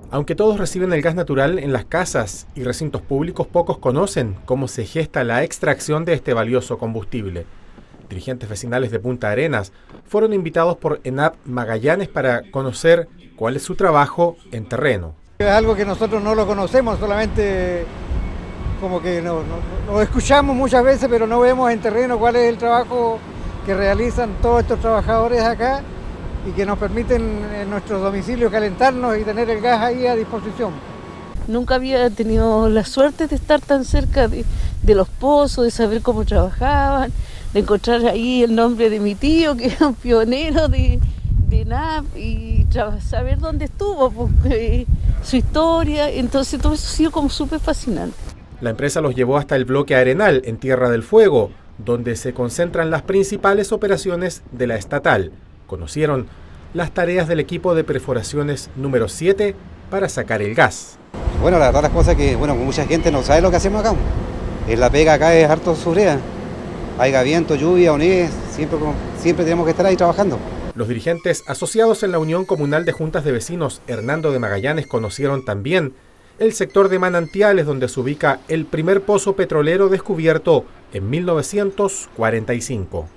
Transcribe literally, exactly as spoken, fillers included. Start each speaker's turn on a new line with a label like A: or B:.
A: Aunque todos reciben el gas natural en las casas y recintos públicos, pocos conocen cómo se gesta la extracción de este valioso combustible. Dirigentes vecinales de Punta Arenas fueron invitados por ENAP Magallanes para conocer cuál es su trabajo en terreno.
B: Es algo que nosotros no lo conocemos, solamente como que no, no, lo escuchamos muchas veces, pero no vemos en terreno cuál es el trabajo que realizan todos estos trabajadores acá y que nos permiten en nuestros domicilios calentarnos y tener el gas ahí a disposición.
C: Nunca había tenido la suerte de estar tan cerca de, de los pozos, de saber cómo trabajaban, de encontrar ahí el nombre de mi tío, que era un pionero de, de ENAP, y saber dónde estuvo, porque, su historia. Entonces todo eso ha sido como súper fascinante.
A: La empresa los llevó hasta el bloque Arenal, en Tierra del Fuego, donde se concentran las principales operaciones de la estatal. Conocieron las tareas del equipo de perforaciones número siete para sacar el gas.
D: Bueno, la verdad las cosas que, bueno, mucha gente no sabe lo que hacemos acá. En la pega acá es harto surrea. Haiga viento, lluvia o nieve, siempre, siempre tenemos que estar ahí trabajando.
A: Los dirigentes asociados en la Unión Comunal de Juntas de Vecinos Hernando de Magallanes conocieron también el sector de Manantiales, donde se ubica el primer pozo petrolero descubierto en mil novecientos cuarenta y cinco.